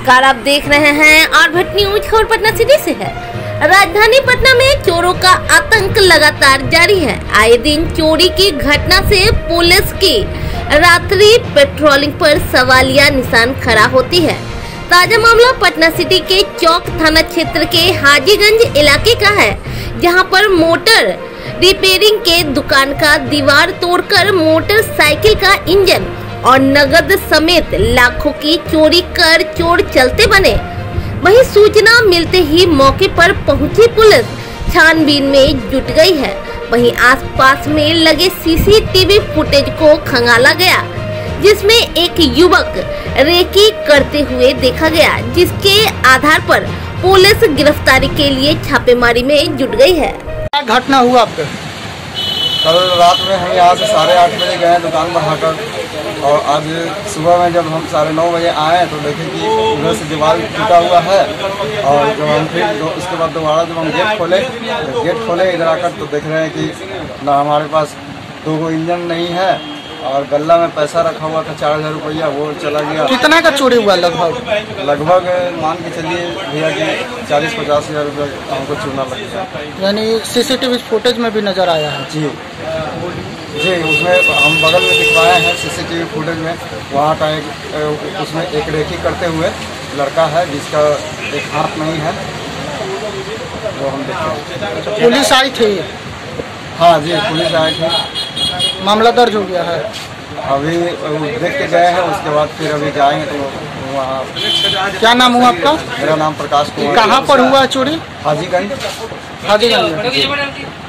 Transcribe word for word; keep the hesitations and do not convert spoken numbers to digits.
नमस्कार, आप देख रहे हैं आरभट न्यूज। खबर पटना सिटी से है। राजधानी पटना में चोरों का आतंक लगातार जारी है। आए दिन चोरी की घटना से पुलिस की रात्रि पेट्रोलिंग पर सवालिया निशान खड़ा होती है। ताजा मामला पटना सिटी के चौक थाना क्षेत्र के हाजीगंज इलाके का है, जहां पर मोटर रिपेयरिंग के दुकान का दीवार तोड़कर मोटरसाइकिल का इंजन और नगद समेत लाखों की चोरी कर चोर चलते बने। वहीं सूचना मिलते ही मौके पर पहुंची पुलिस छानबीन में जुट गई है। वहीं आसपास में लगे सीसीटीवी फुटेज को खंगाला गया, जिसमें एक युवक रेकी करते हुए देखा गया, जिसके आधार पर पुलिस गिरफ्तारी के लिए छापेमारी में जुट गई है। क्या घटना हुआ आपके? कल रात में हम यहाँ से साढ़े आठ बजे गए दुकान बढ़ाकर, और आज सुबह में जब हम साढ़े नौ बजे आए तो देखे कि उधर से दीवार टूटा हुआ है। और जब हम फिर उसके बाद दोबारा जब हम गेट खोले गेट खोले इधर आकर तो देख रहे हैं कि ना हमारे पास दो गो इंजन नहीं है, और गल्ला में पैसा रखा हुआ था चार हजार रुपया, वो चला गया। कितना का चोरी हुआ? लगभग लगभग मान के चलिए भैया कि चालीस पचास हजार रुपया हमको चूना लग गया। यानी सीसीटीवी फुटेज में भी नजर आया है? जी जी, उसमें हम बगल में दिखवाए हैं सीसीटीवी फुटेज में। वहाँ का एक उसमें एक रेकी करते हुए लड़का है जिसका एक हाथ नहीं है, वो हम देखे। पुलिस आई थी? हाँ जी, पुलिस आई थी। मामला दर्ज हो गया है? अभी देख के गए हैं, उसके बाद फिर अभी जाएंगे तो वहाँ। क्या नाम हुआ आपका? मेरा नाम प्रकाश कुमार। कहाँ पर हुआ चोरी? हाजीगंज। हाजीगंज।